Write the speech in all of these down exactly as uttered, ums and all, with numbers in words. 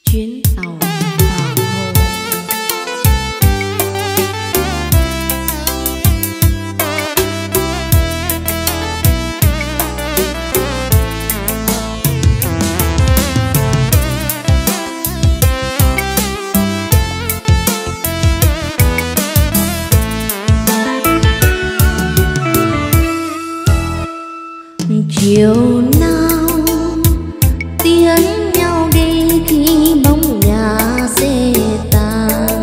chuyến tàu hoàng hôn. Chiều nào tiến nhau đi khi bóng nhà xe tàn,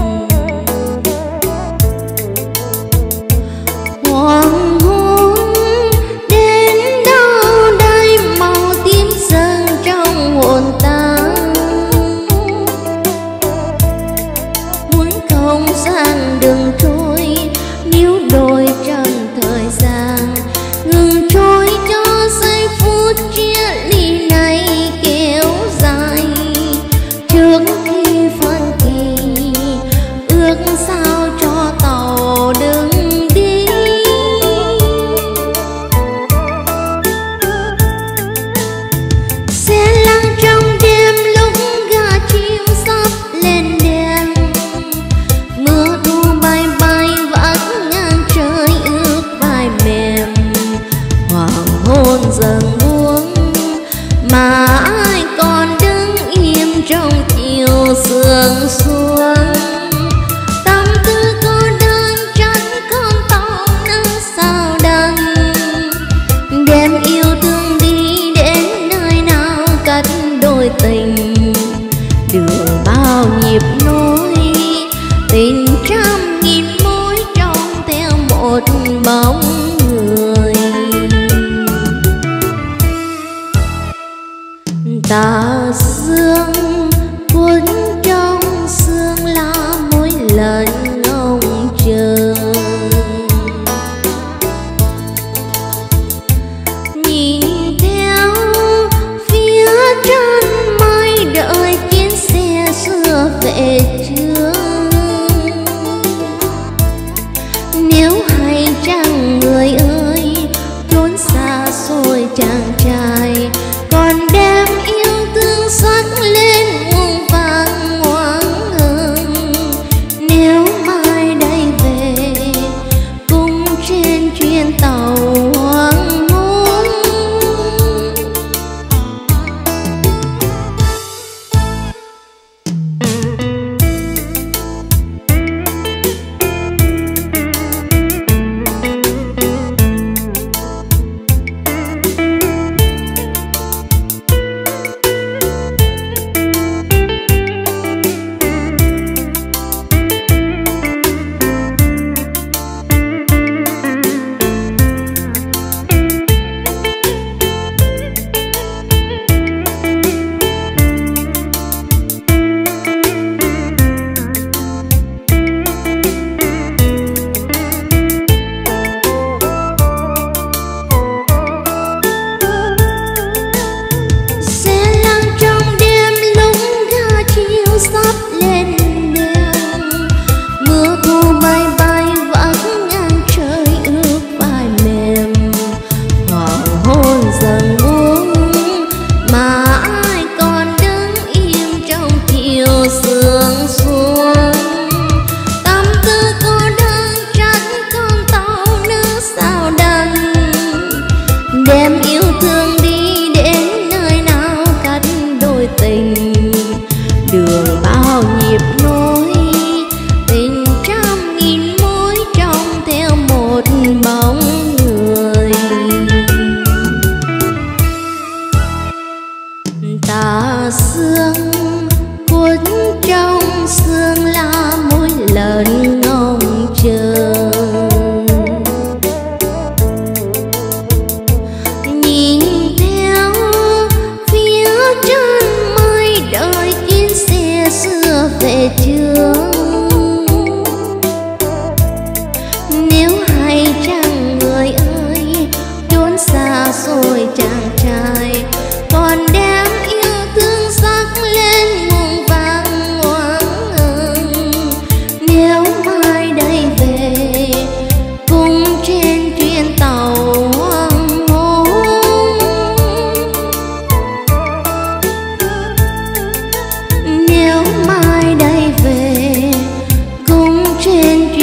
hoàng hôn đến đâu đây màu tím dâng trong hồn ta, muốn không gian đừng trôi níu đôi chân thời gian ngừng trôi cho giây phút chia ly này kéo dài trước khi phân kỳ, ước sao cho tàu đừng đi. Xe lăn trong đêm lúc gà chim sắp lên đèn, mưa thu bay bay vắt ngang trời ướt vai mềm. Hoàng hôn dần buông mà ai còn đứng im trong chiều sương xuống. Tâm tư cô đơn tránh con tàu nắng sao đằng, đem yêu thương đi đến nơi nào cắt đôi tình, đưa bao nhịp nối tình trăm nghìn mối trông theo một bóng người. Tà dương cuốn trong sương lá mỗi lần ngóng chờ, nhìn theo phía chân mây đợi chuyến xe xưa về chưa. Nếu hay chăng người ơi trốn xa xôi chàng trai, còn đem yêu thương xót trên